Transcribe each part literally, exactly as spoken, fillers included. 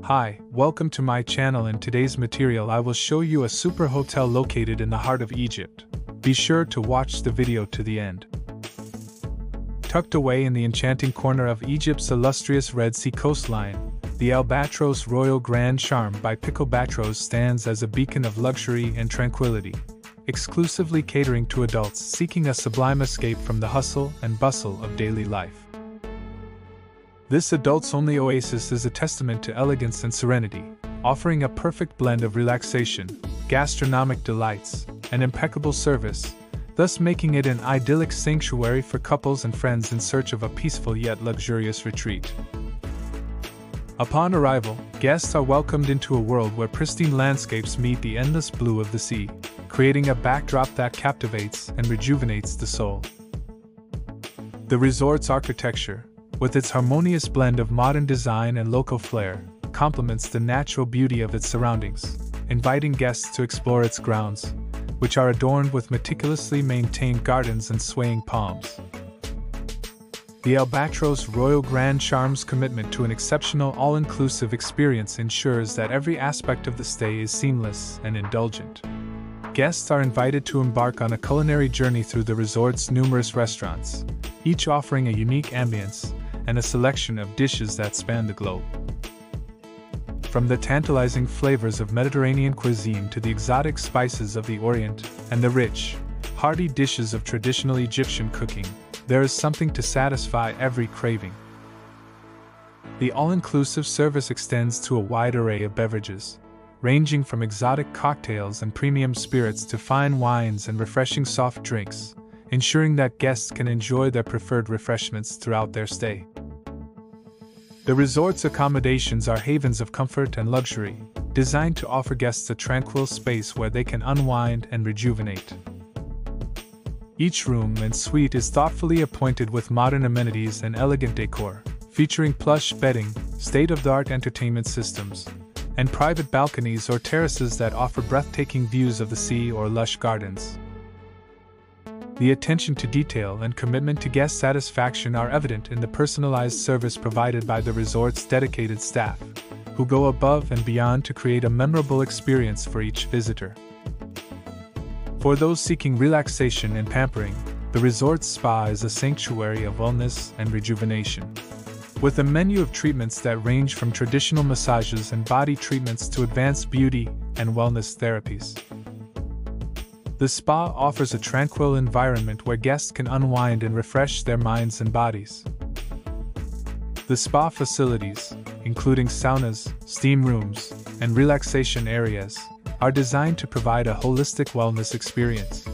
Hi, welcome to my channel. In today's material I will show you a super hotel located in the heart of Egypt. Be sure to watch the video to the end. Tucked away in the enchanting corner of Egypt's illustrious Red Sea coastline, the Albatros Royal Grand Sharm by Pickalbatros stands as a beacon of luxury and tranquility, exclusively catering to adults seeking a sublime escape from the hustle and bustle of daily life. This adults-only oasis is a testament to elegance and serenity, offering a perfect blend of relaxation, gastronomic delights, and impeccable service, thus making it an idyllic sanctuary for couples and friends in search of a peaceful yet luxurious retreat. Upon arrival, guests are welcomed into a world where pristine landscapes meet the endless blue of the sea, creating a backdrop that captivates and rejuvenates the soul. The resort's architecture, with its harmonious blend of modern design and local flair, complements the natural beauty of its surroundings, inviting guests to explore its grounds, which are adorned with meticulously maintained gardens and swaying palms. The Albatros Royal Grand Sharm's commitment to an exceptional all-inclusive experience ensures that every aspect of the stay is seamless and indulgent. Guests are invited to embark on a culinary journey through the resort's numerous restaurants, each offering a unique ambience and a selection of dishes that span the globe. From the tantalizing flavors of Mediterranean cuisine to the exotic spices of the Orient and the rich, hearty dishes of traditional Egyptian cooking, there is something to satisfy every craving. The all-inclusive service extends to a wide array of beverages, ranging from exotic cocktails and premium spirits to fine wines and refreshing soft drinks, ensuring that guests can enjoy their preferred refreshments throughout their stay. The resort's accommodations are havens of comfort and luxury, designed to offer guests a tranquil space where they can unwind and rejuvenate. Each room and suite is thoughtfully appointed with modern amenities and elegant decor, featuring plush bedding, state-of-the-art entertainment systems, and private balconies or terraces that offer breathtaking views of the sea or lush gardens. The attention to detail and commitment to guest satisfaction are evident in the personalized service provided by the resort's dedicated staff, who go above and beyond to create a memorable experience for each visitor. For those seeking relaxation and pampering, the resort's spa is a sanctuary of wellness and rejuvenation, with a menu of treatments that range from traditional massages and body treatments to advanced beauty and wellness therapies. The spa offers a tranquil environment where guests can unwind and refresh their minds and bodies. The spa facilities, including saunas, steam rooms, and relaxation areas, are designed to provide a holistic wellness experience.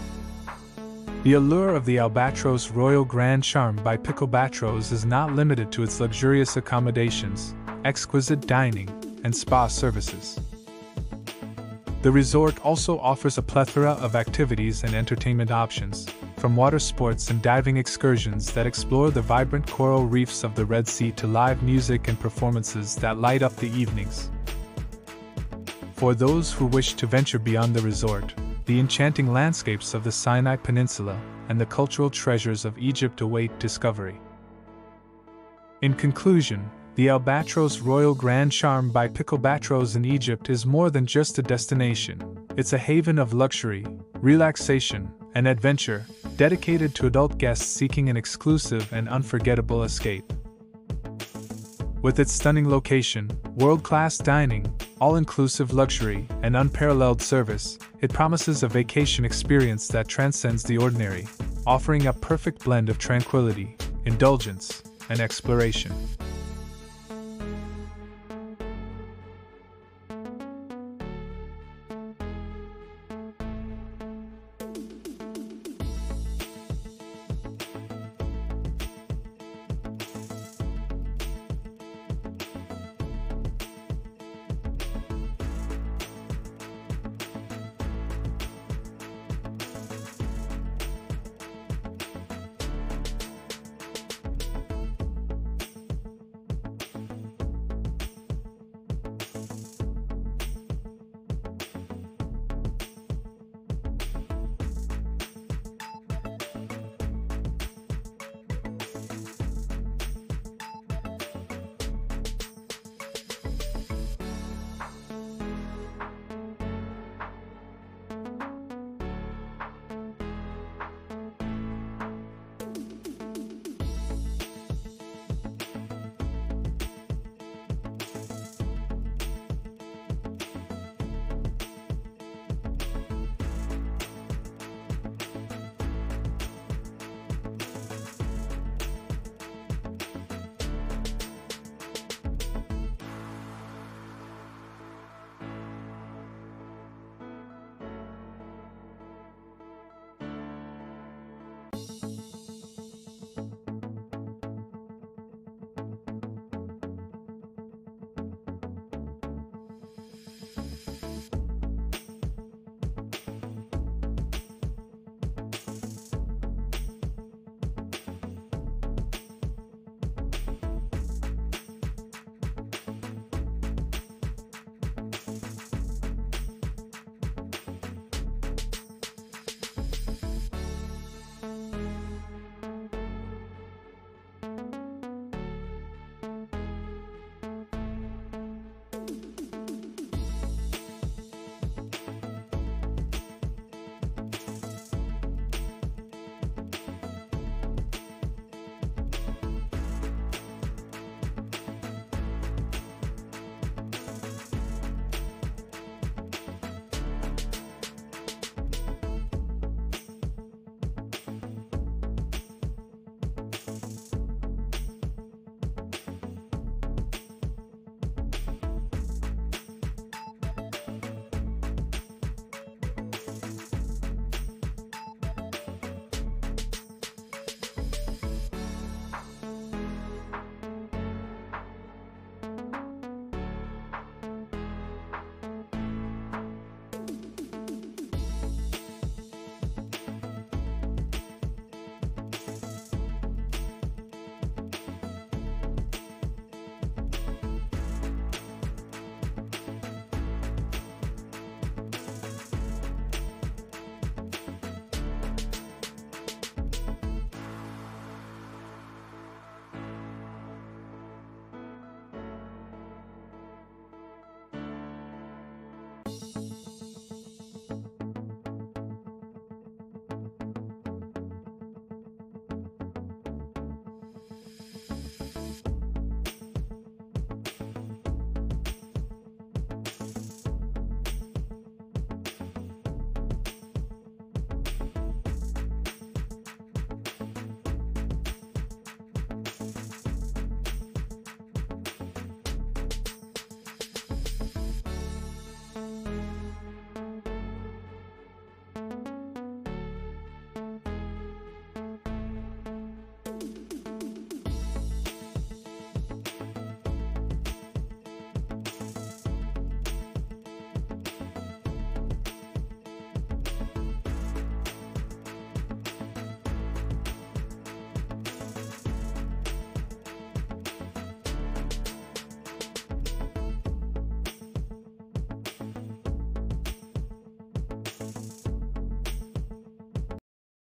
The allure of the Albatros Royal Grand Sharm by Pickalbatros is not limited to its luxurious accommodations, exquisite dining, and spa services. The resort also offers a plethora of activities and entertainment options, from water sports and diving excursions that explore the vibrant coral reefs of the Red Sea to live music and performances that light up the evenings. For those who wish to venture beyond the resort, the enchanting landscapes of the Sinai Peninsula and the cultural treasures of Egypt await discovery. In conclusion, the Albatros Royal Grand Sharm by Pickalbatros in Egypt is more than just a destination. It's a haven of luxury, relaxation, and adventure, dedicated to adult guests seeking an exclusive and unforgettable escape. With its stunning location, world-class dining, all-inclusive luxury, and unparalleled service, it promises a vacation experience that transcends the ordinary, offering a perfect blend of tranquility, indulgence, and exploration.